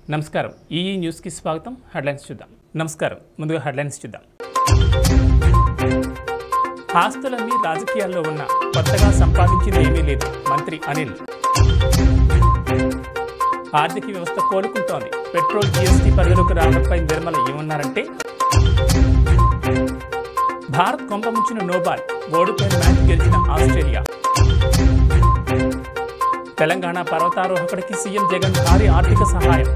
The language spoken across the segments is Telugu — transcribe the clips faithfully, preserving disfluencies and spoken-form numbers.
నమస్కారం ఈఈ న్యూస్ కి స్వాగతం హెడ్లైన్స్ చూద్దాం నమస్కారం ముందుగా హెడ్లైన్స్ చూద్దాం ఆస్తులన్నీ రాజకీయాల్లో ఉన్న కొత్తగా సంపాదించింది ఏమీ లేదు మంత్రి అనిల్ ఆర్థిక వ్యవస్థ కోలుకుంటోంది పెట్రోల్ జీఎస్టీ పరిధిలోకి రావడంపై నిర్మల ఏమన్నారంటే భారత్ కొంపముంచిన నోబాల్ ఓడిపోయిన మ్యాచ్ గెలిచిన ఆస్ట్రేలియా తెలంగాణ పర్వతారోహకుడికి సీఎం జగన్ భారీ ఆర్థిక సహాయం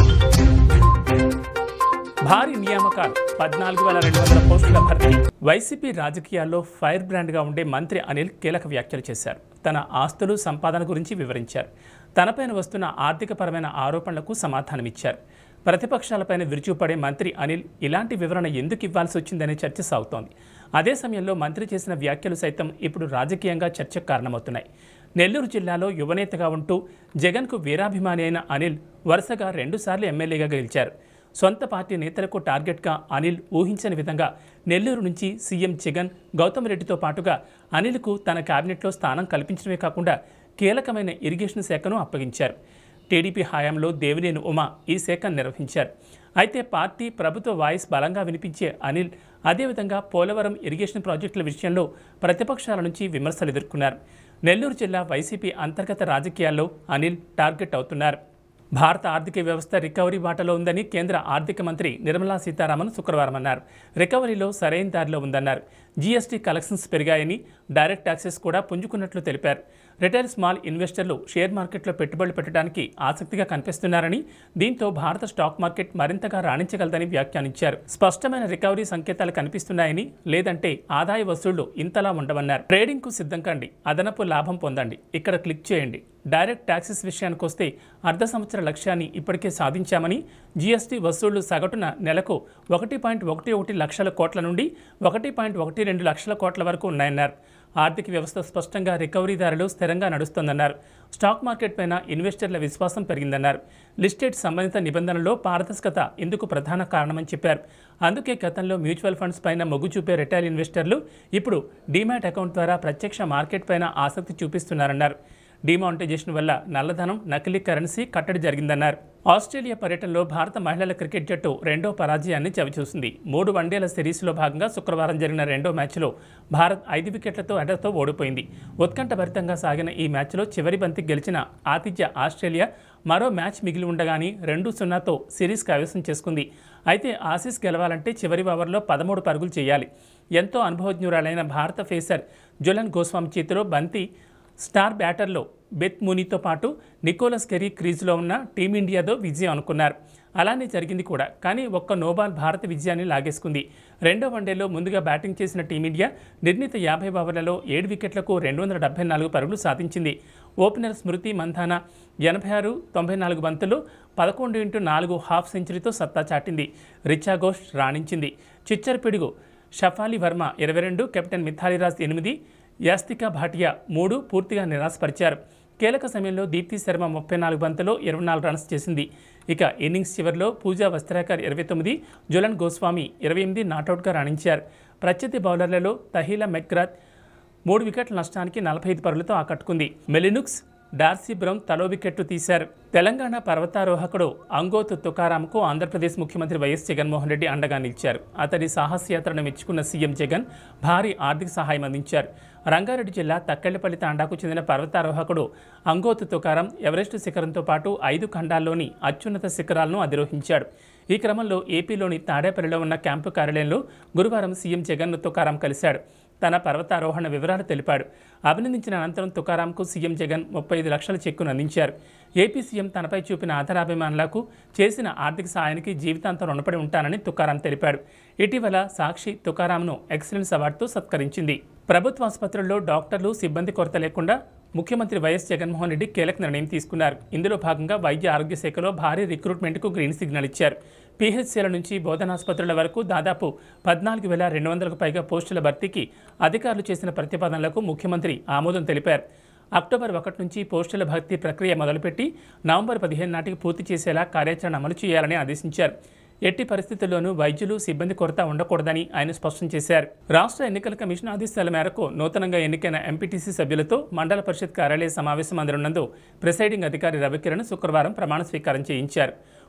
భారీ నియామకాలు పద్నాలుగు వేల రెండు వందల పోస్టుల భర్తీ వైసీపీ రాజకీయాల్లో ఫైర్ బ్రాండ్గా ఉండే మంత్రి అనిల్ కీలక వ్యాఖ్యలు చేశారు. తన ఆస్తులు సంపాదన గురించి వివరించారు. తనపైన వస్తున్న ఆర్థికపరమైన ఆరోపణలకు సమాధానమిచ్చారు. ప్రతిపక్షాలపైన విరుచుపడే మంత్రి అనిల్ ఇలాంటి వివరణ ఎందుకు ఇవ్వాల్సి వచ్చిందనే చర్చ సాగుతోంది. అదే సమయంలో మంత్రి చేసిన వ్యాఖ్యలు సైతం ఇప్పుడు రాజకీయంగా చర్చకు కారణమవుతున్నాయి. నెల్లూరు జిల్లాలో యువనేతగా ఉంటూ జగన్కు వీరాభిమాని అయిన అనిల్ వరుసగా రెండుసార్లు ఎమ్మెల్యేగా గెలిచారు. సొంత పార్టీ నేతలకు టార్గెట్గా అనిల్ ఊహించని విధంగా నెల్లూరు నుంచి సీఎం జగన్ గౌతమ్ రెడ్డితో పాటుగా అనిల్కు తన కేబినెట్లో స్థానం కల్పించడమే కాకుండా కీలకమైన ఇరిగేషన్ శాఖను అప్పగించారు. టీడీపీ హయాంలో దేవినేని ఉమా ఈ శాఖను నిర్వహించారు. అయితే పార్టీ ప్రభుత్వ వాయిస్ బలంగా వినిపించే అనిల్ అదేవిధంగా పోలవరం ఇరిగేషన్ ప్రాజెక్టుల విషయంలో ప్రతిపక్షాల నుంచి విమర్శలు ఎదుర్కొన్నారు. నెల్లూరు జిల్లా వైసీపీ అంతర్గత రాజకీయాల్లో అనిల్ టార్గెట్ అవుతున్నారు. భారత ఆర్థిక వ్యవస్థ రికవరీ బాటలో ఉందని కేంద్ర ఆర్థిక మంత్రి నిర్మలా సీతారామన్ శుక్రవారం అన్నారు. రికవరీలో సరైన దారిలో ఉందన్నారు. జీఎస్టీ కలెక్షన్స్ పెరిగాయని, డైరెక్ట్ ట్యాక్సెస్ కూడా పుంజుకున్నట్లు తెలిపారు. రిటైల్ స్మాల్ ఇన్వెస్టర్లు షేర్ మార్కెట్లో పెట్టుబడులు పెట్టడానికి ఆసక్తిగా కనిపిస్తున్నారని, దీంతో భారత స్టాక్ మార్కెట్ మరింతగా రాణించగలదని వ్యాఖ్యానించారు. స్పష్టమైన రికవరీ సంకేతాలు కనిపిస్తున్నాయని, లేదంటే ఆదాయ వసూళ్లు ఇంతలా ఉండవన్నారు. ట్రేడింగ్ కు సిద్ధం కండి, అదనపు లాభం పొందండి, ఇక్కడ క్లిక్ చేయండి. డైరెక్ట్ ట్యాక్సెస్ విషయానికి వస్తే అర్ధ సంవత్సర లక్ష్యాన్ని ఇప్పటికే సాధించామని, జీఎస్టీ వసూళ్లు సగటున నెలకు ఒకటి పాయింట్ ఒకటి ఒకటి లక్షల కోట్ల నుండి ఒకటి పాయింట్ ఒకటి రెండు లక్షల కోట్ల వరకు ఉన్నాయన్నారు. ఆర్థిక వ్యవస్థ స్పష్టంగా రికవరీ దారిలో స్థిరంగా నడుస్తోందన్నారు. స్టాక్ మార్కెట్ పైన ఇన్వెస్టర్ల విశ్వాసం పెరిగిందన్నారు. లిస్టెడ్ సంబంధిత నిబంధనల్లో పారదర్శకత ఇందుకు ప్రధాన కారణమని చెప్పారు. అందుకే గతంలో మ్యూచువల్ ఫండ్స్ పైన మొగ్గు చూపే రిటైల్ ఇన్వెస్టర్లు ఇప్పుడు డీమ్యాట్ అకౌంట్ ద్వారా ప్రత్యక్ష మార్కెట్ పైన ఆసక్తి చూపిస్తున్నారన్నారు. డిమానిటైజేషన్ వల్ల నల్లధనం, నకిలీ కరెన్సీ కట్టడి జరిగిందన్నారు. ఆస్ట్రేలియా పర్యటనలో భారత మహిళల క్రికెట్ జట్టు రెండో పరాజయాన్ని చవిచూసింది. మూడు వన్డేల సిరీస్లో భాగంగా శుక్రవారం జరిగిన రెండో మ్యాచ్లో భారత్ ఐదు వికెట్లతో అడ్డతో ఓడిపోయింది. ఉత్కంఠభరితంగా సాగిన ఈ మ్యాచ్లో చివరి బంతి గెలిచిన ఆతిథ్య ఆస్ట్రేలియా మరో మ్యాచ్ మిగిలి ఉండగానే రెండు సున్నాతో సిరీస్ కైవసం చేసుకుంది. అయితే ఆసీస్ గెలవాలంటే చివరి ఓవర్లో పదమూడు పరుగులు చేయాలి. ఎంతో అనుభవజ్ఞురాలైన భారత పేసర్ జులన్ గోస్వామి చేతిలో బంతి స్టార్ బ్యాటర్లో బెత్ మూనీతో పాటు నికోలస్ కెరీ క్రీజ్లో ఉన్న టీమిండియాతో విజయం అనుకున్నారు. అలానే జరిగింది కూడా. కానీ ఒక్క నోబాల్ భారత విజయాన్ని లాగేసుకుంది. రెండో వన్డేలో ముందుగా బ్యాటింగ్ చేసిన టీమిండియా నిర్ణీత యాభై ఓవర్లలో ఏడు వికెట్లకు రెండు వందల డెబ్బై నాలుగు పరుగులు సాధించింది. ఓపెనర్ స్మృతి మంధాన ఎనభై ఆరు తొంభై నాలుగు బంతులు పదకొండు ఇంటూ నాలుగు హాఫ్ సెంచరీతో సత్తా చాటింది. రిచా ఘోష్ రాణించింది. చిచ్చర్ పిడుగు షఫాలి వర్మ ఇరవై రెండు, కెప్టెన్ మిథాలీరాజ్ ఎనిమిది, యాస్తికా భాటియా మూడు పూర్తిగా నిరాశపరిచారు. కీలక సమయంలో దీప్తి శర్మ ముప్పై నాలుగు బంతుల్లో ఇరవై నాలుగు రన్స్ చేసింది. ఇక ఇన్నింగ్స్ చివరిలో పూజా వస్త్రాకర్ ఇరవై తొమ్మిది, జులన్ గోస్వామి ఇరవై ఎనిమిది నాటౌట్గా రాణించారు. ప్రత్యర్థి బౌలర్లలో తహీలా మెక్గ్రాత్ మూడు వికెట్ల నష్టానికి నలభై ఐదు పరుగులతో ఆకట్టుకుంది. మెలినుక్స్, డార్సీ బ్రౌన్ తలో వికెట్లు తీశారు. తెలంగాణ పర్వతారోహకుడు అంగోతు తుకారాంకు ఆంధ్రప్రదేశ్ ముఖ్యమంత్రి వైఎస్ జగన్మోహన్ రెడ్డి అండగా నిలిచారు. అతడి సాహసయాత్రను మెచ్చుకున్న సీఎం జగన్ భారీ ఆర్థిక సహాయం అందించారు. రంగారెడ్డి జిల్లా తక్కెళ్లపల్లి తాండాకు చెందిన పర్వతారోహకుడు అంగోతు తుకారాం ఎవరెస్టు శిఖరంతో పాటు ఐదు ఖండాల్లోని అత్యున్నత శిఖరాలను అధిరోహించాడు. ఈ క్రమంలో ఏపీలోని తాడేపల్లిలో ఉన్న క్యాంపు కార్యాలయంలో గురువారం సీఎం జగన్ను తుకారాం కలిశాడు. తన పర్వతారోహణ వివరాలు తెలిపాడు. అభినందించిన అనంతరం తుకారాంకు సీఎం జగన్ ముప్పై ఐదు లక్షల చెక్కును అందించారు. ఏపీ సీఎం తనపై చూపిన ఆధారాభిమానులకు చేసిన ఆర్థిక సాయానికి జీవితాంతం రుణపడి ఉంటానని తుకారాం తెలిపాడు. ఇటీవల సాక్షి తుకారాంను ఎక్సలెన్స్ అవార్డుతో సత్కరించింది. ప్రభుత్వ ఆసుపత్రుల్లో డాక్టర్లు, సిబ్బంది కొరత లేకుండా ముఖ్యమంత్రి వైఎస్ జగన్మోహన్ రెడ్డి కీలక నిర్ణయం తీసుకున్నారు. ఇందులో భాగంగా వైద్య ఆరోగ్య శాఖలో భారీ రిక్రూట్మెంట్కు గ్రీన్ సిగ్నల్ ఇచ్చారు. పీహెచ్సీల నుంచి బోధనాసుపత్రుల వరకు దాదాపు పద్నాలుగు వేల రెండు వందలకు పైగా పోస్టుల భర్తీకి అధికారులు చేసిన ప్రతిపాదనలకు ముఖ్యమంత్రి ఆమోదం తెలిపారు. అక్టోబర్ ఒకటి నుంచి పోస్టుల భర్తీ ప్రక్రియ మొదలుపెట్టి నవంబర్ పదిహేను నాటికి పూర్తి చేసేలా కార్యాచరణ అమలు చేయాలని ఆదేశించారు. ఎట్టి పరిస్థితుల్లోనూ వైద్యులు, సిబ్బంది కొరత ఉండకూడదని ఆయన స్పష్టం చేశారు. రాష్ట్ర ఎన్నికల కమిషన్ ఆదేశాల మేరకు నూతనంగా ఎన్నికైన ఎంపీటీసీ సభ్యులతో మండల పరిషత్ కార్యాలయ సమావేశం అందనున్నందు ప్రిసైడింగ్ అధికారి రవికిరణ్ శుక్రవారం ప్రమాణ స్వీకారం చేయించారు.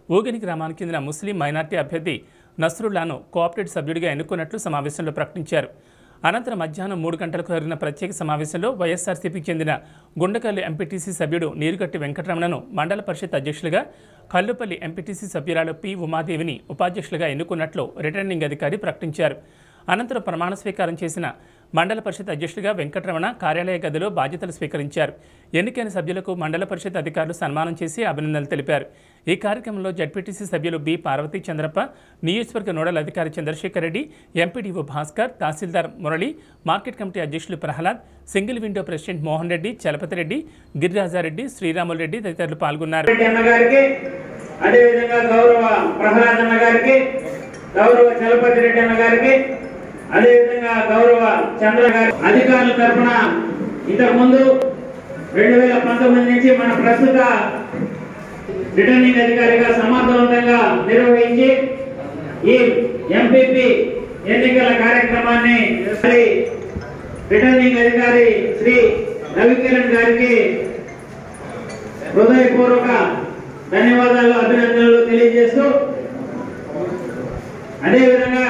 ఊగిని గ్రామానికి చెందిన ముస్లిం మైనార్టీ అభ్యర్థి నస్రుల్లాను కోఆపరేటివ్ సభ్యుడిగా ఎన్నుకున్నట్లు సమావేశంలో ప్రకటించారు. అనంతరం మధ్యాహ్నం మూడు గంటలకు జరిగిన ప్రత్యేక సమావేశంలో వైఎస్ఆర్సీపీకి చెందిన గుండకల్లి ఎంపీటీసీ సభ్యుడు నీరుగట్టి వెంకటరమణను మండల పరిషత్ అధ్యక్షులుగా, కల్లుపల్లి ఎంపీటీసీ సభ్యురాలు పి ఉమాదేవిని ఉపాధ్యక్షులుగా ఎన్నుకున్నట్లు రిటర్నింగ్ అధికారి ప్రకటించారు. అనంతరం ప్రమాణ స్వీకారం చేసిన మండల పరిషత్ అధ్యక్షుడిగా వెంకటరమణ కార్యాలయ గదిలో బాధ్యతలు స్వీకరించారు. ఎన్నికైన సభ్యులకు మండల పరిషత్ అధికారులు సన్మానం చేసి అభినందనలు తెలిపారు. ఈ కార్యక్రమంలో జడ్పీటీసీ సభ్యులు బి పార్వతీ చంద్రప్ప, నియోజకవర్గ నోడల్ అధికారి చంద్రశేఖర్ రెడ్డి, ఎంపీడీఓ భాస్కర్, తహసీల్దార్ మురళి, మార్కెట్ కమిటీ అధ్యక్షులు Prahlad, single window president Mohan Reddy, Chalapathi Reddy, Giriraja Reddy, Sriramulu Reddy తదితరులు పాల్గొన్నారు. అదేవిధంగా గౌరవ చంద్ర గారి అధికారుల తరఫున ఇంతకు ముందు రెండు వేల పంతొమ్మిది నుంచి మన ప్రస్తుత రిటర్నింగ్ అధికారిగా సమర్థవంతంగా నిర్వహించి ఈ ఎంపీపీ ఎన్నికల కార్యక్రమాన్ని రిటర్నింగ్ అధికారి శ్రీ రవికిరణ్ గారికి హృదయపూర్వక ధన్యవాదాలు, అభినందనలు తెలియజేస్తూ అదేవిధంగా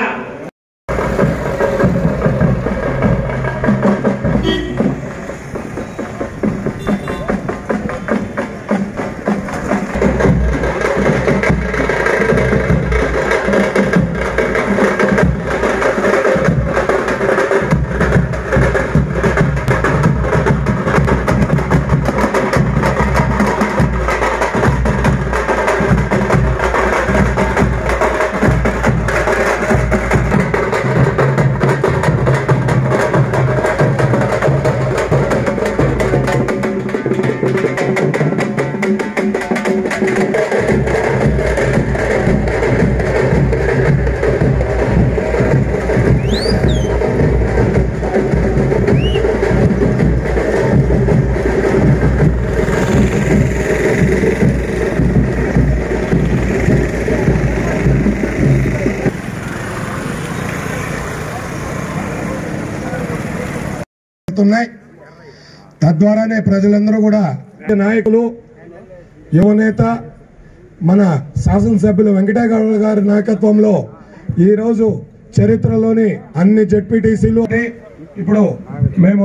తద్వారానే ప్రజలందరూ కూడా నాయకులు, యువనేత మన శాసనసభ్యులు వెంకటేగౌడ గారి నాయకత్వంలో ఈరోజు చరిత్రలోని అన్ని జెడ్పీటీసీలు ఇప్పుడు మేము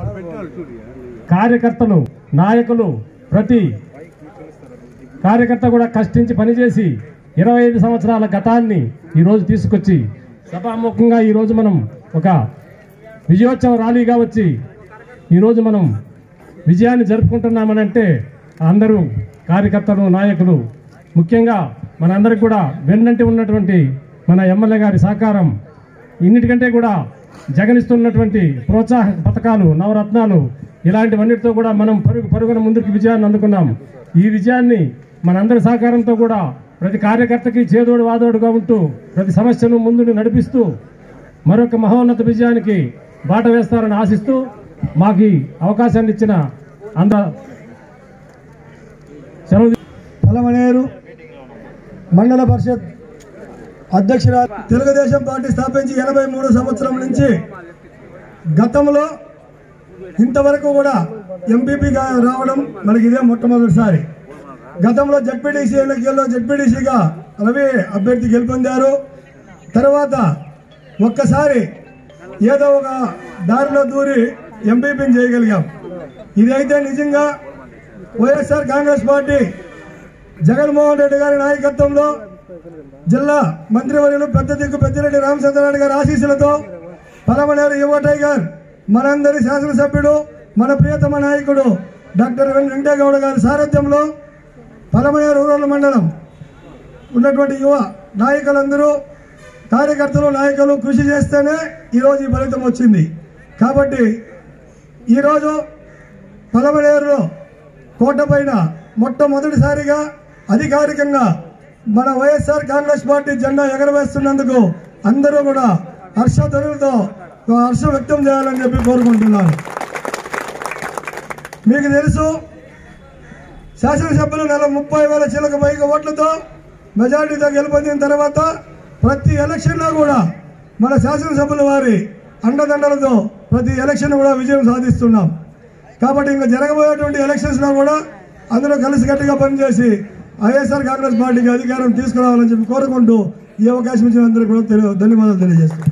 కార్యకర్తలు, నాయకులు, ప్రతి కార్యకర్త కూడా కష్టించి పనిచేసి ఇరవై ఐదు సంవత్సరాల గతాన్ని ఈరోజు తీసుకొచ్చి సభాముఖంగా ఈరోజు మనం ఒక విజయోత్సవ ర్యాలీగా వచ్చి ఈరోజు మనం విజయాన్ని జరుపుకుంటున్నామనంటే అందరూ కార్యకర్తలు, నాయకులు, ముఖ్యంగా మనందరికి కూడా వెన్నంటి ఉన్నటువంటి మన ఎమ్మెల్యే గారి సహకారం, ఇన్నిటికంటే కూడా జగనిస్తున్నటువంటి ప్రోత్సాహ పథకాలు, నవరత్నాలు, ఇలాంటివన్నిటితో కూడా మనం పరుగు పరుగున ముందుకు విజయాన్ని అందుకున్నాం. ఈ విజయాన్ని మనందరి సహకారంతో కూడా ప్రతి కార్యకర్తకి చేదోడు వాదోడుగా ఉంటూ ప్రతి సమస్యను ముందు నడిపిస్తూ మరొక మహోన్నత విజయానికి బాట వేస్తారని ఆశిస్తూ మాకు అవకాశాన్ని ఇచ్చిన అంద పలమనేరు మండల పరిషత్ అధ్యక్షురాలు, తెలుగుదేశం పార్టీ స్థాపించి ఎనభై మూడు సంవత్సరం నుంచి గతంలో ఇంతవరకు కూడా ఎంపీపీగా రావడం మనకి ఇదే మొట్టమొదటిసారి. గతంలో జెడ్పీటీసీ ఎన్నికల్లో జెడ్పీటీసీగా రవి అభ్యర్థి గెలుపొందారు. తర్వాత ఒక్కసారి ఏదో ఒక దారిలో దూరి ఎంపీపీని చేయగలిగాం. ఇదైతే నిజంగా వైఎస్ఆర్ కాంగ్రెస్ పార్టీ జగన్మోహన్ రెడ్డి గారి నాయకత్వంలో జిల్లా మంత్రివర్యులు పెద్ద దిక్కు పెద్దిరెడ్డి రామచంద్రరావు గారి ఆశీస్సులతో పలమనేరు యువ టైగర్ మనందరి శాసనసభ్యుడు, మన ప్రియతమ నాయకుడు డాక్టర్ వెంకటేగౌడ గారి సారథ్యంలో పలమనేరు రూరల్ మండలం ఉన్నటువంటి యువ నాయకులందరూ, కార్యకర్తలు, నాయకులు కృషి చేస్తేనే ఈరోజు ఈ ఫలితం వచ్చింది. కాబట్టి ఈరోజు పలమనేరులో కోటపైన మొట్టమొదటిసారిగా అధికారికంగా మన వైఎస్ఆర్ కాంగ్రెస్ పార్టీ జెండా ఎగరవేస్తున్నందుకు అందరూ కూడా హర్షధ్వనులతో హర్షం వ్యక్తం చేయాలని చెప్పి కోరుకుంటున్నాను. మీకు తెలుసు, శాసనసభ్యులు నెల ముప్పై వేల చిలక పైగా ఓట్లతో మెజార్టీతో గెలుపొందిన తర్వాత ప్రతి ఎలక్షన్లో కూడా మన శాసనసభ్యుల వారి అండదండలతో ప్రతి ఎలక్షన్ కూడా విజయం సాధిస్తున్నాం. కాబట్టి ఇంకా జరగబోయేటువంటి ఎలక్షన్స్లో కూడా అందులో కలిసికట్టుగా పనిచేసి వైఎస్ఆర్ కాంగ్రెస్ పార్టీకి అధికారం తీసుకురావాలని చెప్పి కోరుకుంటూ ఈ అవకాశం ఇచ్చిన అందరికీ కూడా ధన్యవాదాలు తెలియజేస్తున్నాను.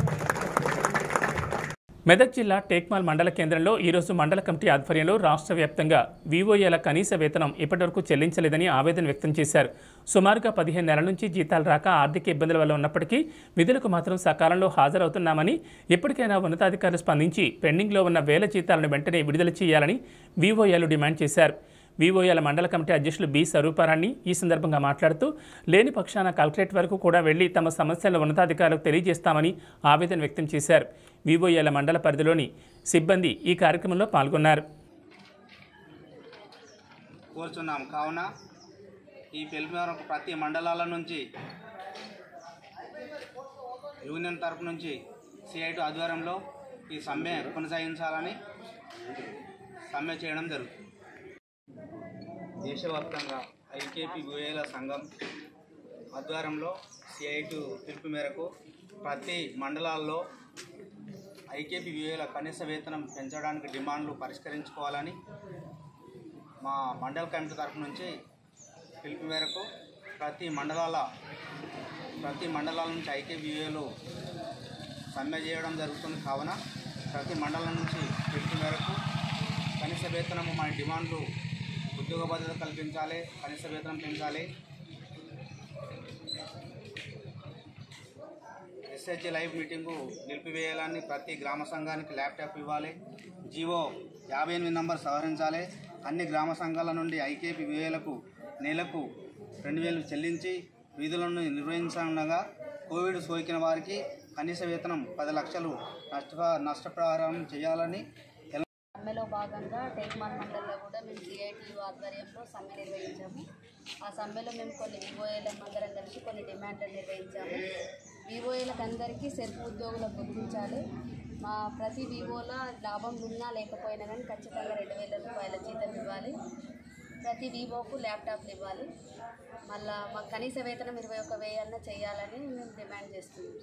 మెదక్ జిల్లా టేక్మాల్ మండల కేంద్రంలో ఈరోజు మండల కమిటీ ఆధ్వర్యంలో రాష్ట్ర వ్యాప్తంగా వివోఏల కనీస వేతనం ఇప్పటివరకు చెల్లించలేదని ఆవేదన వ్యక్తం చేశారు. సుమారుగా పదిహేను నెలల నుంచి జీతాలు రాక ఆర్థిక ఇబ్బందుల వల్ల ఉన్నప్పటికీ విధులకు మాత్రం సకాలంలో హాజరవుతున్నామని, ఇప్పటికైనా ఉన్నతాధికారులు స్పందించి పెండింగ్లో ఉన్న వేల జీతాలను వెంటనే విడుదల చేయాలని వివోఏలు డిమాండ్ చేశారు. వివోఏల మండల కమిటీ అధ్యక్షులు బి స్వరూపారాణి ఈ సందర్భంగా మాట్లాడుతూ లేని పక్షాన కలెక్టరేట్ వరకు కూడా వెళ్లి తమ సమస్యలను ఉన్నతాధికారులకు తెలియజేస్తామని ఆవేదన వ్యక్తం చేశారు. వివోఏల మండల పరిధిలోని సిబ్బంది ఈ కార్యక్రమంలో పాల్గొన్నారు. కోరుచున్నాం కావున ఈ పిలుపు మేరకు ప్రతి మండలాల నుంచి యూనియన్ తరపు నుంచి సిఐటి ఆధ్వర్యంలో ఈ సమ్మె కొనసాగించాలని సమ్మె చేయడం జరుగుతుంది. దేశవ్యాప్తంగా ఐకేపీ వివోఏల సంఘం ఆధ్వర్యంలో సిఐటి పిలుపు మేరకు ప్రతి మండలాల్లో ఐకేపీ వివోఏల కనీస వేతనం పెంచడానికి డిమాండ్లు పరిష్కరించుకోవాలని మా మండల కమిటీ తరఫు నుంచి పిలుపు మేరకు ప్రతి మండలాల ప్రతి మండలాల నుంచి ఐకేపీ వివోఏలు సమ్మె చేయడం జరుగుతుంది. కావున ప్రతి మండలం నుంచి పిలుపు మేరకు కనీస వేతనము మన డిమాండ్లు ఉద్యోగ భద్రత కల్పించాలి, కనీస వేతనం పెంచాలి, ఎస్హెచ్ లైవ్ మీటింగు నిలిపివేయాలని, ప్రతి గ్రామ సంఘానికి ల్యాప్టాప్ ఇవ్వాలి, జీవో యాభై ఎనిమిది నంబర్ సవరించాలి, అన్ని గ్రామ సంఘాల నుండి ఐకేపీ వివోఏలకు నెలకు రెండు వేలు చెల్లించి విధులను నిర్వహించగా కోవిడ్ సోకిన వారికి కనీస వేతనం పది లక్షలు నష్ట నష్టపరిహారం చేయాలని సమ్మెలో భాగంగా టేక్మాల్ మండలంలో కూడా మేము సిఐటి ఆధ్వర్యంలో సమ్మె నిర్వహించాము. ఆ సమ్మెలో మేము కొన్ని వివోఏలకు అందరం కలిసి కొన్ని డిమాండ్లు నిర్వహించాము. వివోఏలకు అందరికీ సెల్ఫ్ ఉద్యోగులకు గుర్తించాలి. మా ప్రతి వివోలో లాభం ఉన్నా లేకపోయినా కానీ ఖచ్చితంగా రెండు వేల రూపాయల జీతం ఇవ్వాలి. ప్రతి వివోకు ల్యాప్టాప్లు ఇవ్వాలి. మళ్ళా మాకు కనీస వేతనం ఇరవై ఒక వెయ్యన్న చేయాలని మేము డిమాండ్ చేస్తున్నాం.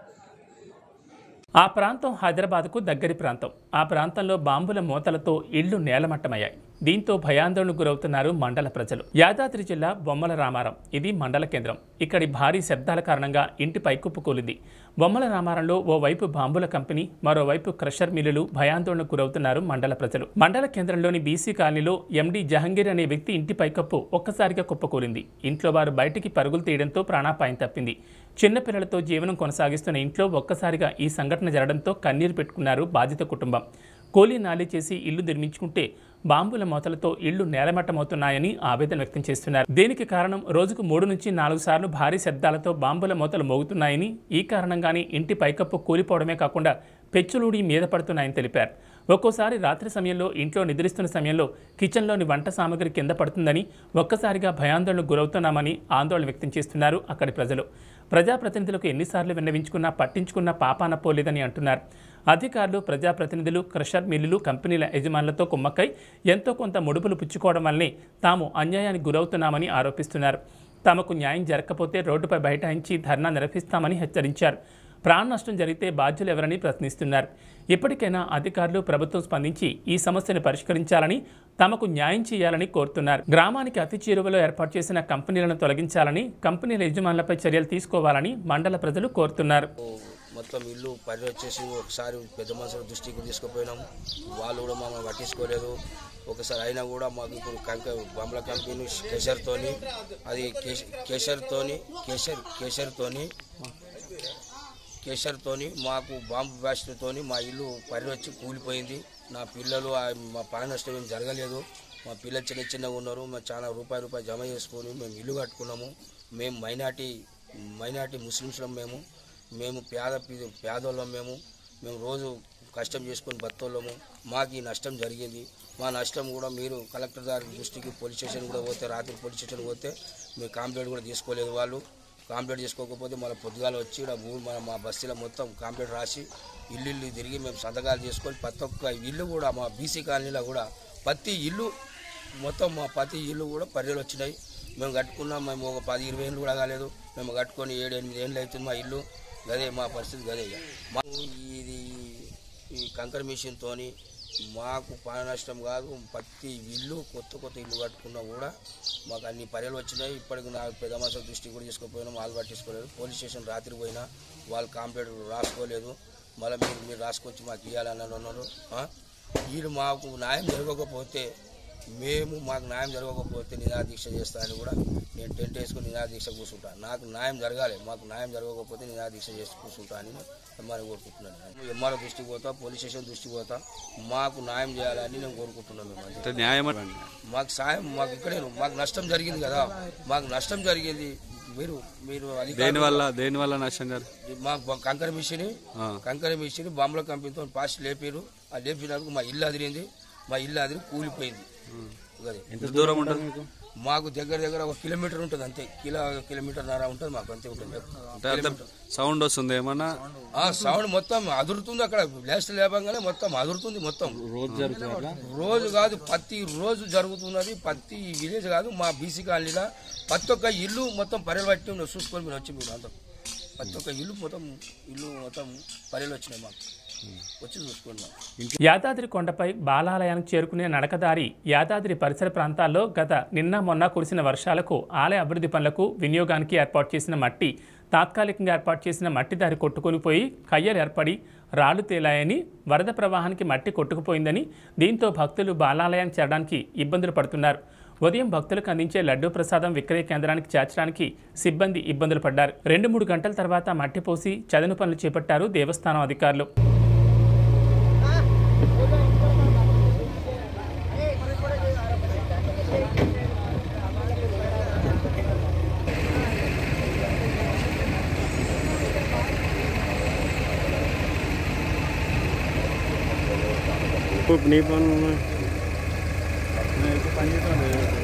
ఆ ప్రాంతం హైదరాబాద్కు దగ్గరి ప్రాంతం. ఆ ప్రాంతంలో బాంబుల మోతలతో ఇళ్లు నేలమట్టమయ్యాయి. దీంతో భయాందోళనకు గురవుతున్నారు మండల ప్రజలు. యాదాద్రి జిల్లా బొమ్మల రామారం ఇది మండల కేంద్రం. ఇక్కడి భారీ శబ్దాల కారణంగా ఇంటిపై కుప్పకూలింది. బొమ్మల రామారంలో ఓవైపు బాంబుల కంపెనీ, మరోవైపు క్రషర్ మిల్లులు భయాందోళనకు గురవుతున్నారు మండల ప్రజలు. మండల కేంద్రంలోని బీసీ కాలనీలో ఎండీ జహంగీర్ అనే వ్యక్తి ఇంటి పైకప్పు ఒక్కసారిగా కుప్పకూలింది. ఇంట్లో వారు బయటికి పరుగులు తీయడంతో ప్రాణాపాయం తప్పింది. చిన్నపిల్లలతో జీవనం కొనసాగిస్తున్న ఇంట్లో ఒక్కసారిగా ఈ సంఘటన జరగడంతో కన్నీరు పెట్టుకున్నారు బాధిత కుటుంబం. కూలీ నాలి చేసి ఇల్లు నిర్మించుకుంటే బాంబుల మోతలతో ఇళ్లు నేలమట్టమవుతున్నాయని ఆవేదన వ్యక్తం చేస్తున్నారు. దీనికి కారణం రోజుకు మూడు నుంచి నాలుగు సార్లు భారీ శబ్దాలతో బాంబుల మోతలు మోగుతున్నాయని, ఈ కారణంగానే ఇంటి పైకప్పు కూలిపోవడమే కాకుండా పెచ్చులూడి మీద పడుతున్నాయని తెలిపారు. ఒక్కోసారి రాత్రి సమయంలో ఇంట్లో నిద్రిస్తున్న సమయంలో కిచెన్లోని వంట సామగ్రి కింద పడుతుందని, ఒక్కసారిగా భయాందోళనకు గురవుతున్నామని ఆందోళన వ్యక్తం చేస్తున్నారు అక్కడి ప్రజలు. ప్రజాప్రతినిధులకు ఎన్నిసార్లు విన్నవించుకున్నా పట్టించుకున్న పాపాన పోలేదని అంటున్నారు. అధికారులు, ప్రజాప్రతినిధులు, క్రషర్ మిల్లులు, కంపెనీల యజమానులతో కుమ్మక్కై ఎంతో కొంత ముడుపులు పుచ్చుకోవడం వల్లనే తాము అన్యాయానికి గురవుతున్నామని ఆరోపిస్తున్నారు. తమకు న్యాయం జరగకపోతే రోడ్డుపై బైఠాయించి ధర్నా నిర్వహిస్తామని హెచ్చరించారు. ప్రాణ నష్టం జరిగితే బాధ్యులు ఎవరని ప్రశ్నిస్తున్నారు. ఇప్పటికైనా అధికారులు, ప్రభుత్వం స్పందించి ఈ సమస్యను పరిష్కరించాలని, తమకు న్యాయం చేయాలని కోరుతున్నారు. గ్రామానికి అతి చేరువలో ఏర్పాటు చేసిన కంపెనీలను తొలగించాలని, కంపెనీల యజమానులపై చర్యలు తీసుకోవాలని మండల ప్రజలు కోరుతున్నారు. మొత్తం ఇల్లు పని వచ్చేసి ఒకసారి పెద్ద మనుషుల దృష్టికి తీసుకుపోయినాము. వాళ్ళు కూడా మమ్మల్ని పట్టించుకోలేదు. ఒకసారి అయినా కూడా మాకు ఇప్పుడు కంక బొమ్మల కంపెనీ కేసర్తోని అది కేసర్తోని కేసర్ కేసర్తోని కేసర్తోని మాకు బాంబు బ్లాస్ట్తోని మా ఇల్లు పని వచ్చి కూలిపోయింది. నా పిల్లలు మా ప్రాణ నష్టం ఏం జరగలేదు. మా పిల్లలు చిన్న చిన్నగా ఉన్నారు. మేము చాలా రూపాయి రూపాయి జమ చేసుకొని మేము ఇల్లు కట్టుకున్నాము. మేము మైనార్టీ మైనార్టీ ముస్లిమ్స్లం మేము మేము పేద పేదోళ్ళం మేము మేము రోజు కష్టం చేసుకొని బతోళ్ళము. మాకు ఈ నష్టం జరిగింది. మా నష్టం కూడా మీరు కలెక్టర్ గారి దృష్టికి పోలీస్ స్టేషన్ కూడా పోతే, రాత్రి పోలీస్ స్టేషన్ పోతే మీ కంప్లైంట్ కూడా తీసుకోలేదు. వాళ్ళు కంప్లైంట్ చేసుకోకపోతే మళ్ళీ పొద్దుగాల వచ్చి ఇక్కడ మన మా బస్తీలో మొత్తం కంప్లైంట్ రాసి ఇల్లు ఇల్లు తిరిగి మేము సంతకాలు చేసుకొని ప్రతి ఒక్క ఇల్లు కూడా మా బీసీ కాలనీలో కూడా ప్రతి ఇల్లు మొత్తం మా ప్రతి ఇల్లు కూడా పర్యలు వచ్చినాయి. మేము కట్టుకున్నాం. మేము ఒక పది ఇరవై ఏళ్ళు కూడా కాలేదు. మేము కట్టుకొని ఏడు ఎనిమిది ఏళ్ళు అవుతుంది మా ఇల్లు. గదే మా పరిస్థితి గదే. మా ఇది ఈ కంకర్ మిషన్తో మాకు ప్రాణ నష్టం కాదు, ప్రతి ఇల్లు కొత్త కొత్త ఇల్లు కట్టుకున్నా కూడా మాకు అన్ని పర్యలు వచ్చినాయి. ఇప్పటికి నాకు పెద్ద మనుషుల దృష్టి కూడా తీసుకుపోయినా వాళ్ళు పట్టించుకోలేదు. పోలీస్ స్టేషన్ రాత్రి పోయినా వాళ్ళు కంప్లైంట్ రాసుకోలేదు. మళ్ళీ మీరు మీరు రాసుకొచ్చి మాకు ఇవ్వాలని అన్నారు. వీళ్ళు మాకు న్యాయం జరగకపోతే మేము మాకు న్యాయం జరగకపోతే నిరాదీక్ష చేస్తానని కూడా నేను టెంట్ వేసుకుని నిరాదీక్ష కూర్చుంటాను. నాకు న్యాయం జరగాలి, మాకు న్యాయం జరగకపోతే నిరాదీక్ష చేసి కూర్చుంటానని ఎంఆర్ఓ కోరుకుంటున్నాను. ఎంఆర్ఓ దృష్టికి పోతా, పోలీస్ స్టేషన్ దృష్టికి పోతా, మాకు న్యాయం చేయాలని నేను కోరుకుంటున్నాను. మేము మాకు సాయం మాకు ఇక్కడే మాకు నష్టం జరిగింది కదా, మాకు నష్టం జరిగింది. మీరు మీరు దేనివల్ల దేనివల్ల నష్టం జరిగింది? మాకు కంకర మిషన్ కంకర మిషన్ బాంబుల కంపెనీతో పాస్ లేపారు. ఆ లేపినందుకు మా ఇల్లు అదిరింది, మా ఇల్లు అదిరి కూలిపోయింది. ఎంత దూరం ఉంటుంది మీకు? మాకు దగ్గర దగ్గర ఒక కిలోమీటర్ ఉంటుంది, అంతే. కిలో కిలోమీటర్ నర ఉంటుంది, మాకు అంతే ఉంటుంది. సౌండ్ వస్తుంది ఏమన్నా? సౌండ్ మొత్తం అదురుతుంది. అక్కడ బ్లాస్ట్ లేపంగానే మొత్తం అదురుతుంది. మొత్తం రోజు జరుగుతుంది. రోజు కాదు, ప్రతి రోజు జరుగుతున్నది. ప్రతి విలేజ్ కాదు, మా బీసీ కాలనీలో ప్రతి ఒక్క ఇల్లు మొత్తం పర్యలు పట్టి చూసుకొని మీరు వచ్చి మీరు అంతా ప్రతి ఒక్క ఇల్లు మొత్తం ఇల్లు మొత్తం పర్యలు వచ్చినాయి. మాకు వచ్చి చూసుకున్నాం. యాదాద్రి కొండపై బాలాలయానికి చేరుకునే నడకదారి యాదాద్రి పరిసర ప్రాంతాల్లో గత నిన్న మొన్న కురిసిన వర్షాలకు ఆలయ అభివృద్ధి పనులకు వినియోగానికి ఏర్పాటు చేసిన మట్టి తాత్కాలికంగా ఏర్పాటు చేసిన మట్టి దారి కొట్టుకొనిపోయి కయ్యలు ఏర్పడి రాళ్లు తేలాయని, వరద ప్రవాహానికి మట్టి కొట్టుకుపోయిందని, దీంతో భక్తులు బాలాలయానికి చేరడానికి ఇబ్బందులు పడుతున్నారు. ఉదయం భక్తులకు అందించే లడ్డూ ప్రసాదం విక్రయ కేంద్రానికి చేర్చడానికి సిబ్బంది ఇబ్బందులు పడ్డారు. రెండు మూడు గంటల తర్వాత మట్టి పోసి చదును పనులు చేపట్టారు దేవస్థానం అధికారులు. నీ పనులు పని చేస్తాను.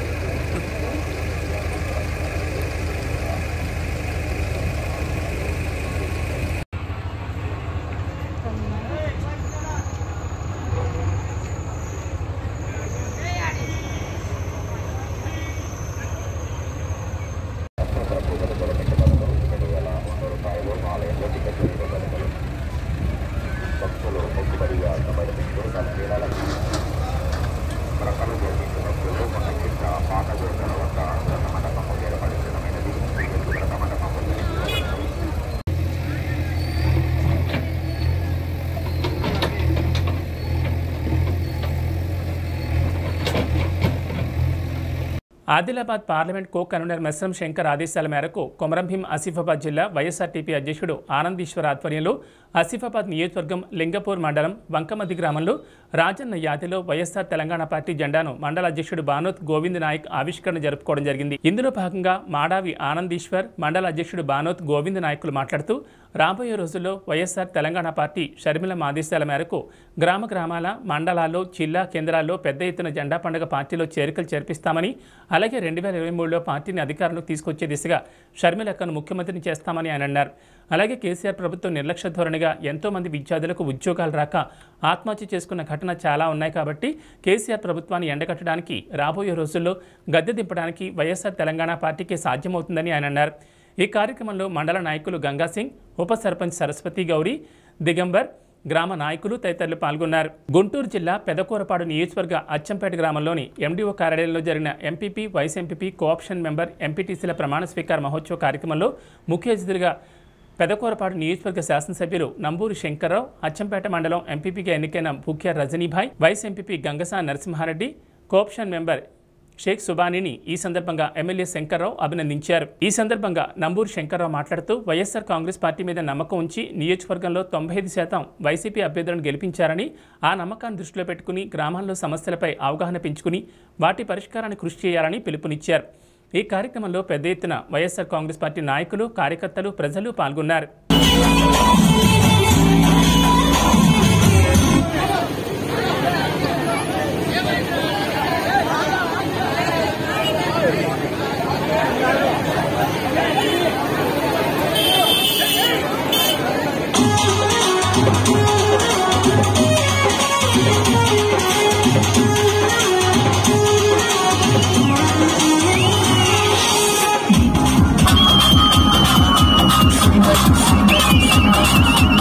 Adilabad parliament co convener Mesram Shankar ఆదేశాల మేరకు కొమరంభీం ఆసిఫాబాద్ జిల్లా వైఎస్ఆర్టీపీ అధ్యక్షుడు ఆనందీశ్వర్ ఆధ్వర్యంలో ఆసిఫాబాద్ నియోజకవర్గం లింగపూర్ మండలం వంకమద్ది గ్రామంలో రాజన్న యాదిలో వైఎస్ఆర్ తెలంగాణ పార్టీ జెండాను మండల అధ్యక్షుడు బానోత్ గోవింద్ నాయక్ ఆవిష్కరణ జరుపుకోవడం జరిగింది. ఇందులో భాగంగా మాడావి ఆనందీశ్వర్, మండల అధ్యక్షుడు బానోత్ గోవింద్ నాయకులు మాట్లాడుతూ రాబోయే రోజుల్లో వైఎస్ఆర్ తెలంగాణ పార్టీ షర్మిలమ్మ ఆదేశాల మేరకు గ్రామ గ్రామాల మండలాల్లో జిల్లా కేంద్రాల్లో పెద్ద ఎత్తున జెండా పండుగ పార్టీలో చేరికలు చేర్పిస్తామని, అలాగే రెండు వేల ఇరవై మూడులో పార్టీని అధికారంలోకి తీసుకొచ్చే దిశగా షర్మిలక్కను ముఖ్యమంత్రిని చేస్తామని ఆయన అన్నారు. అలాగే కేసీఆర్ ప్రభుత్వం నిర్లక్ష్య ధోరణిగా ఎంతో మంది విద్యార్థులకు ఉద్యోగాలు రాక ఆత్మహత్య చేసుకున్న ఘటన చాలా ఉన్నాయి కాబట్టి కేసీఆర్ ప్రభుత్వాన్ని ఎండగట్టడానికి రాబోయే రోజుల్లో గద్దె దింపడానికి వైఎస్ఆర్ తెలంగాణ పార్టీకి సాధ్యమవుతుందని ఆయన అన్నారు. ఈ కార్యక్రమంలో మండల నాయకులు గంగాసింగ్, ఉప సర్పంచ్ సరస్వతి గౌరీ, దిగంబర్, గ్రామ నాయకులు తదితరులు పాల్గొన్నారు. గుంటూరు జిల్లా పెదకూరపాడు నియోజకవర్గ అచ్చంపేట గ్రామంలోని ఎండీఓ కార్యాలయంలో జరిగిన MPP, vice MPP, co-option member, ఎంపీటీసీల ప్రమాణ స్వీకార మహోత్సవ కార్యక్రమంలో ముఖ్య అతిథులుగా పెదకూరపాడు నియోజకవర్గ శాసనసభ్యులు నంబూరి శంకర్రావు, అచ్చంపేట మండలం ఎంపీపీగా ఎన్నికైన Bhukya Rajanibhai, vice MPP Gangasa Narasimhareddy, co-option member Sheikh సుబానీని ఈ సందర్భంగా ఎమ్మెల్యే శంకర్రావు అభినందించారు. ఈ సందర్భంగా నంబూరి శంకర్రావు మాట్లాడుతూ వైఎస్ఆర్ కాంగ్రెస్ పార్టీ మీద నమ్మకం ఉంచి నియోజకవర్గంలో తొంభై ఐదు శాతం వైసీపీ అభ్యర్థులను గెలిపించారని, ఆ నమ్మకాన్ని దృష్టిలో పెట్టుకుని గ్రామాల్లో సమస్యలపై అవగాహన పెంచుకుని వాటి పరిష్కారాన్ని కృషి చేయాలని పిలుపునిచ్చారు. ఈ కార్యక్రమంలో పెద్ద ఎత్తున వైఎస్ఆర్ కాంగ్రెస్ పార్టీ నాయకులు, కార్యకర్తలు, ప్రజలు పాల్గొన్నారు. Thank you.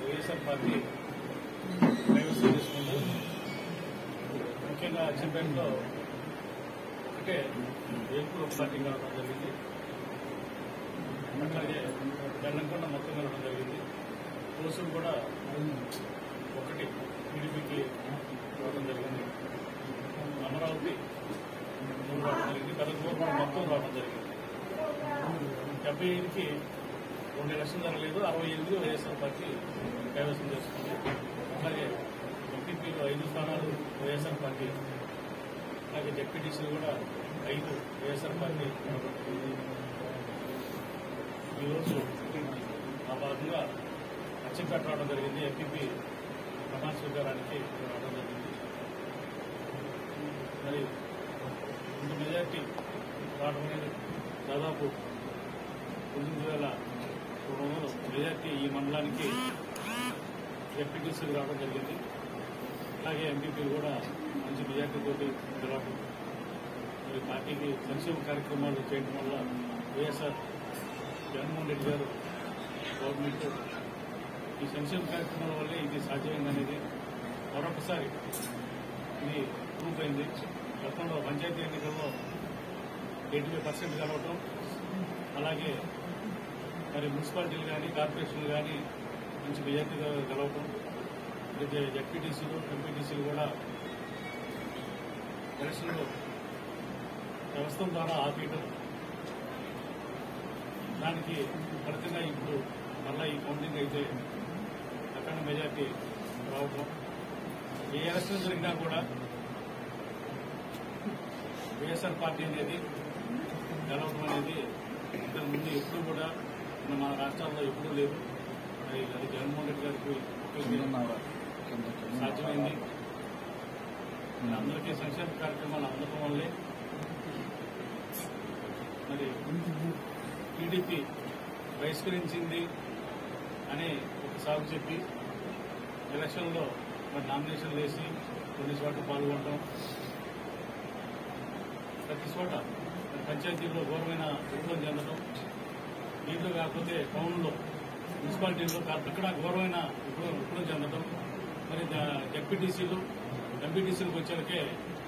వైఎస్ఆర్ పార్టీ కైవసం చేసుకుంటూ ముఖ్యంగా అచ్చంపేటలో ఒకటే వేల్పూర్ పార్టీ కలవడం జరిగింది. అట్లాగే గండంకొండ మొత్తం కలవడం జరిగింది. కోసూరు కూడా ఒకటి టీడీపీకి రావడం జరిగింది. అమరావతి మూడు రావడం జరిగింది. కలగూరు మొత్తం రావడం జరిగింది. డెబ్బై ఐదుకి రెండు ఎలక్షన్ జరగలేదు. అరవై ఎనిమిది వైఎస్ఆర్ పార్టీ కైవసం చేసుకుంది. అలాగే ఎంపీపీలో ఐదు స్థానాలు వైఎస్ఆర్ పార్టీ, అలాగే జెడ్పీటీసీలు కూడా ఐదు వైఎస్ఆర్ పార్టీ. ఈరోజు ఆ భాగంగా అచ్చంపేట రావడం జరిగింది. ఎంపీపీ ప్రమాణ స్వీకారానికి రావడం జరిగింది. మరి ఇంత మెజార్టీ రావడం అనేది దాదాపు తొమ్మిది వేల రెండు వందలు మెజార్టీ ఈ మండలానికి ఎంపీటీసీలు రావడం జరిగింది. అలాగే ఎంపీపీలు కూడా మంచి మెజార్టీతో గెలవడం, మరి పార్టీకి సంక్షేమ కార్యక్రమాలు చేయడం వల్ల వైఎస్ఆర్ జగన్మోహన్ రెడ్డి గారు గవర్నమెంట్ ఈ సంక్షేమ కార్యక్రమాల వల్లే ఇది సాధ్యమైందనేది మరొకసారి ఇది ప్రూఫ్ అయింది. గతంలో పంచాయతీ ఎన్నికల్లో ఎయిటీ ఫైవ్ పర్సెంట్ కలవటం, అలాగే మరి మున్సిపాలిటీలు కానీ కార్పొరేషన్లు కానీ మంచి మెజార్టీగా కలవటం, అయితే జెడ్పీటీసీలు ఎంపీటీసీలు కూడా ఎలక్షన్లో వ్యవస్థ ద్వారా ఆపేయటం, దానికి ఫలితంగా ఇప్పుడు మళ్ళా ఈ కౌంటింగ్ అయితే అక్కడ మెజార్టీ రావటం, ఏ ఎలక్షన్ జరిగినా కూడా వైఎస్ఆర్ పార్టీ అనేది గెలవడం అనేది ఇంతకు ముందు ఎప్పుడు కూడా మన రాష్ట్రాల్లో ఎప్పుడూ లేదు. మరి అది జగన్మోహన్ రెడ్డి గారికి సాధ్యమైంది. అందరికీ సంక్షేమ కార్యక్రమాలు అందడం వల్లే మరి టీడీపీ బహిష్కరించింది అని ఒక సాగు చెప్పి ఎలక్షన్లో మరి నామినేషన్లు వేసి కొన్ని చోట్ల పాల్గొనడం, ప్రతి చోట పంచాయతీల్లో ఘోరమైన విప్లవం చెందడం, దీంట్లో కాకపోతే టౌన్లో మున్సిపాలిటీల్లో అక్కడ ఘోరమైన విప్లవం విప్లవం చెందడం, మరి జెడ్పీటీసీలు ఎంపీటీసీలకు వచ్చేకే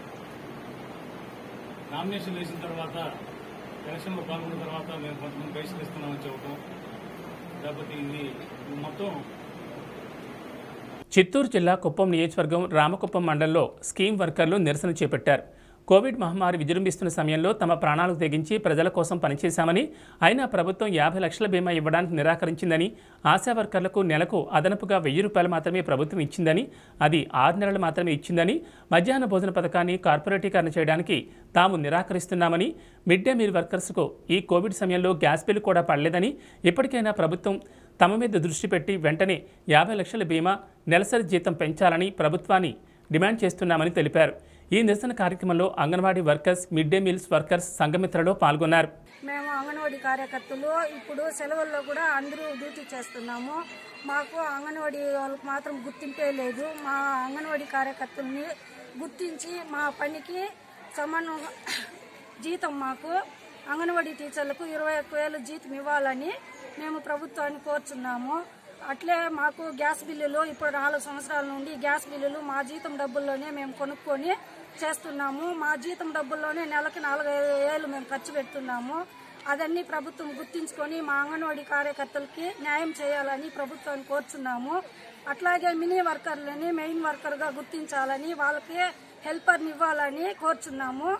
నామినేషన్ వేసిన తర్వాత ఎలక్షన్లో పాల్గొన్న తర్వాత మేము కొంతమంది బహిష్కరిస్తున్నామని చెప్పడం, లేకపోతే ఇది మొత్తం. చిత్తూరు జిల్లా కుప్పం నియోజకవర్గం రామకుప్పం మండలంలో స్కీమ్ వర్కర్లు నిరసన చేపట్టారు. కోవిడ్ మహమ్మారి విజృంభిస్తున్న సమయంలో తమ ప్రాణాలకు తెగించి ప్రజల కోసం పనిచేశామని, అయినా ప్రభుత్వం యాభై లక్షల బీమా ఇవ్వడానికి నిరాకరించిందని, ఆశా వర్కర్లకు నెలకు అదనపుగా వెయ్యి రూపాయలు మాత్రమే ప్రభుత్వం ఇచ్చిందని, అది ఆరు నెలలు మాత్రమే ఇచ్చిందని, మధ్యాహ్న భోజన పథకాన్ని కార్పొరేటీకరణ చేయడానికి తాము నిరాకరిస్తున్నామని, మిడ్ డే మీల్ వర్కర్స్కు ఈ కోవిడ్ సమయంలో గ్యాస్ బిల్లు కూడా పడలేదని, ఇప్పటికైనా ప్రభుత్వం తమ మీద దృష్టి పెట్టి వెంటనే యాభై లక్షల బీమా నెలసరి జీతం పెంచాలని ప్రభుత్వాన్ని డిమాండ్ చేస్తున్నామని తెలిపారు. ఈ నిరసన కార్యక్రమంలో anganwadi workers, mid day meals workers సంఘమిత్రలో పాల్గొన్నారు. మేము అంగన్వాడీ కార్యకర్తలు ఇప్పుడు సెలవుల్లో కూడా అందరూ డ్యూటీ చేస్తున్నాము. మాకు అంగన్వాడీ వాళ్ళకి మాత్రం గుర్తింపే లేదు. మా అంగన్వాడీ కార్యకర్తల్ని గుర్తించి మా పనికి సమానం జీతం మాకు అంగన్వాడీ టీచర్లకు ఇరవై ఒక్క వేలు జీతం ఇవ్వాలని మేము ప్రభుత్వాన్ని కోరుచున్నాము. అట్లే మాకు గ్యాస్ బిల్లులు ఇప్పుడు నాలుగు సంవత్సరాల నుండి గ్యాస్ బిల్లులు మా జీతం డబ్బుల్లోనే మేము కొనుక్కొని చేస్తున్నాము. మా జీతం డబ్బుల్లోనే నెలకి నాలుగు వేలు మేము ఖర్చు పెడుతున్నాము. అదన్నీ ప్రభుత్వం గుర్తించుకొని మా అంగన్వాడీ కార్యకర్తలకి న్యాయం చేయాలని ప్రభుత్వాన్ని కోరుచున్నాము. అట్లాగే మినీ వర్కర్లని మెయిన్ వర్కర్గా గుర్తించాలని, వాళ్ళకి హెల్పర్ని ఇవ్వాలని కోరుచున్నాము.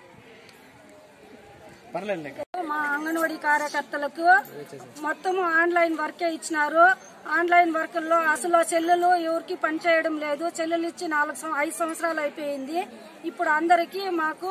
మా అంగన్వాడీ కార్యకర్తలకు మొత్తం ఆన్లైన్ వర్కే ఇచ్చినారు. ఆన్లైన్ వర్కుల్లో అసలు చెల్లెలు ఎవరికి పనిచేయడం లేదు. చెల్లెలు ఇచ్చి నాలుగు ఐదు సంవత్సరాలు అయిపోయింది. ఇప్పుడు అందరికీ మాకు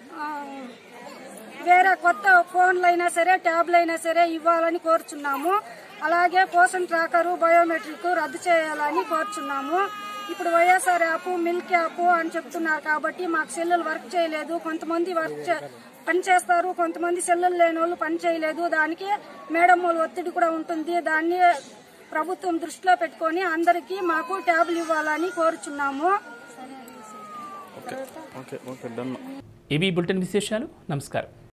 వేరే కొత్త ఫోన్లు అయినా సరే ట్యాబ్లు అయినా సరే ఇవ్వాలని కోరుచున్నాము. అలాగే పోషన్ ట్రాకరు బయోమెట్రిక్ రద్దు చేయాలని కోరుచున్నాము. ఇప్పుడు వైఎస్ఆర్ యాప్ మిల్క్ యాప్ అని చెప్తున్నారు కాబట్టి మాకు సెల్లులు వర్క్ చేయలేదు. కొంతమంది వర్క్ పని చేస్తారు, కొంతమంది సెల్లులు లేని వాళ్ళు పని చేయలేదు. దానికి మేడం వాళ్ళు ఒత్తిడి కూడా ఉంటుంది. దాన్ని ప్రభుత్వం దృష్టిలో పెట్టుకొని అందరికీ మాకు ట్యాబ్లు ఇవ్వాలని కోరుచున్నాము. ఇవి బులెటిన్ విశేషాలు. నమస్కారం.